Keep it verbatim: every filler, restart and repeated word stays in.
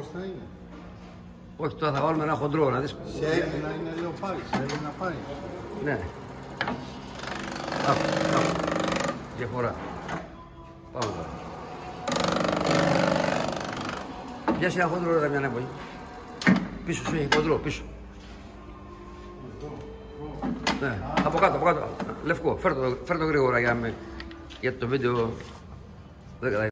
μπροστά είναι. Όχι, τώρα θα βάλουμε ένα χοντρό να δεις. Σε Έλληνα είναι λέω πάρει, σε Έλληνα πάρει. Ναι. Άκου, άκου. Διαφορά. Πάμε τώρα. Πιάσει ένα χοντρό ρε Δαμιανέ από εκεί. Πίσω σου έχει χοντρό, πίσω. Ναι, από κάτω, από κάτω. Λευκό, φέρ το, φέρ το γρήγορα για, με, για το βίντεο.